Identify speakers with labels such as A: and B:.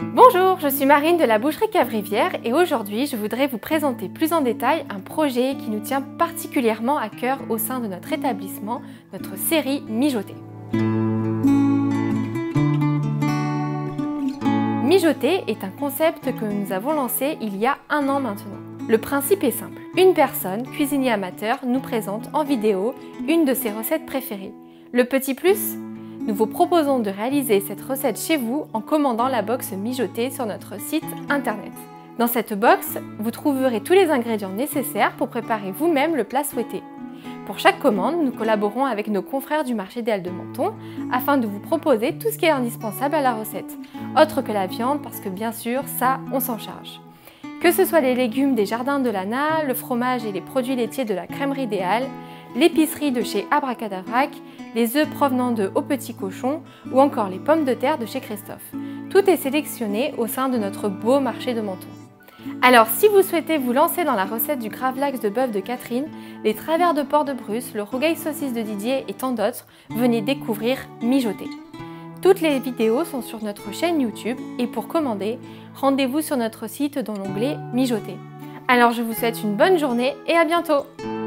A: Bonjour, je suis Marine de la boucherie Cave-Rivière et aujourd'hui je voudrais vous présenter plus en détail un projet qui nous tient particulièrement à cœur au sein de notre établissement, notre série Mijoter. Mijoter est un concept que nous avons lancé il y a un an maintenant. Le principe est simple. Une personne, cuisinier amateur, nous présente en vidéo une de ses recettes préférées. Le petit plus ? Nous vous proposons de réaliser cette recette chez vous en commandant la box Mijoter sur notre site internet. Dans cette box, vous trouverez tous les ingrédients nécessaires pour préparer vous-même le plat souhaité. Pour chaque commande, nous collaborons avec nos confrères du marché des Halles de Menton afin de vous proposer tout ce qui est indispensable à la recette, autre que la viande parce que bien sûr, ça, on s'en charge. Que ce soit les légumes des jardins de l'Anna, le fromage et les produits laitiers de la crèmerie des Halles, l'épicerie de chez Abracadavrac, les œufs provenant de Au Petit Cochon ou encore les pommes de terre de chez Christophe. Tout est sélectionné au sein de notre beau marché de Menton. Alors si vous souhaitez vous lancer dans la recette du gravlax de bœuf de Catherine, les travers de porc de Bruce, le rougail saucisse de Didier et tant d'autres, venez découvrir Mijoter. Toutes les vidéos sont sur notre chaîne YouTube et pour commander, rendez-vous sur notre site dans l'onglet Mijoter. Alors je vous souhaite une bonne journée et à bientôt!